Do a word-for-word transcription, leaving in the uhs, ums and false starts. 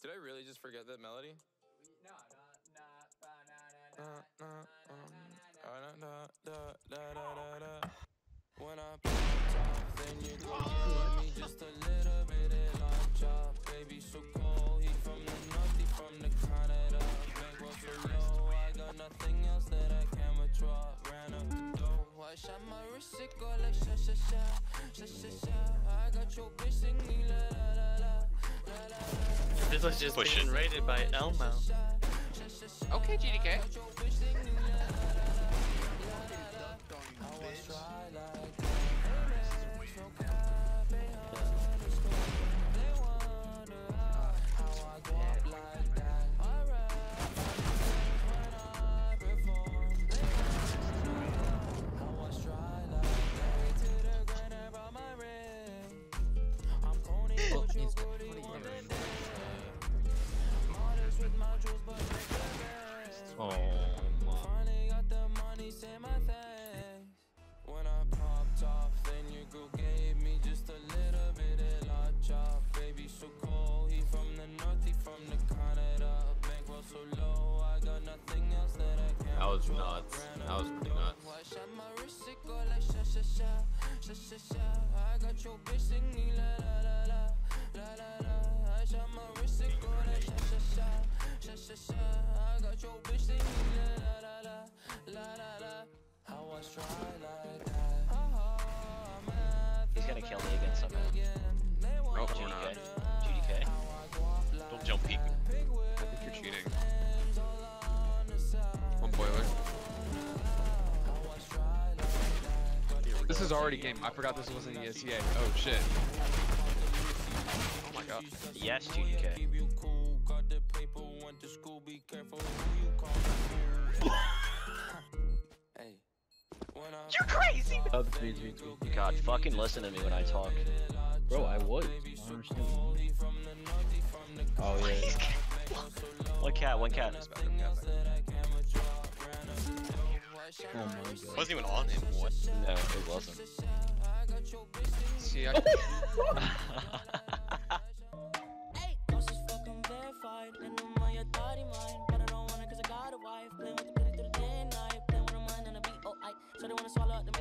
Did I really just forget that melody? No, no, no. When I popped off, then you go give me just a little bit of lunch chop. Baby, so cold, he from the north, he from the Canada. Bankroll so low, I got nothing else that I can withdraw. Ran up the dough, I shot my wrist, it go like sha sha sha, sha sha sha. I got your bitch singing la la la la la la. This was just pushing rated by Elmo. Okay, G D K. Oh my. Got the money, say my thanks. When I popped off, then your girl gave me just a little bit of la chop. Baby, so cold, he from the north, he from the Canada. Bankroll so low, I got nothing else that I can. That was nuts. That was pretty nuts. I shot my wrist, it go like sha sha sha, sha sha sha. I got your bitch singing la la la la la la la. I shot my wrist, it go like sha sha sha, sha sha sha. I got your bitch singing la la la la la la. I was try like that. Oh, man, He's gonna kill me again somehow. Oh, G D we're K. not. G D K. Don't jump peek. I think you're cheating. One boiler. This is already game. I forgot this wasn't E S E A. Oh shit. Oh my god. Yes, G D K. You're crazy! Oh, the three, three, three. God, fucking listen to me when I talk. Bro, I was. I don't understand. Oh, yeah. One cat, one cat. Oh my god. Wasn't even on him. What? No, it wasn't. See, I Hey, boss is fucking verified. And I'm on your thoughty mind. But I don't want it cause I got a wife. Playing with the pretty through the day and night. Playing with a mind on a beat, oh, I. So they wanna swallow up the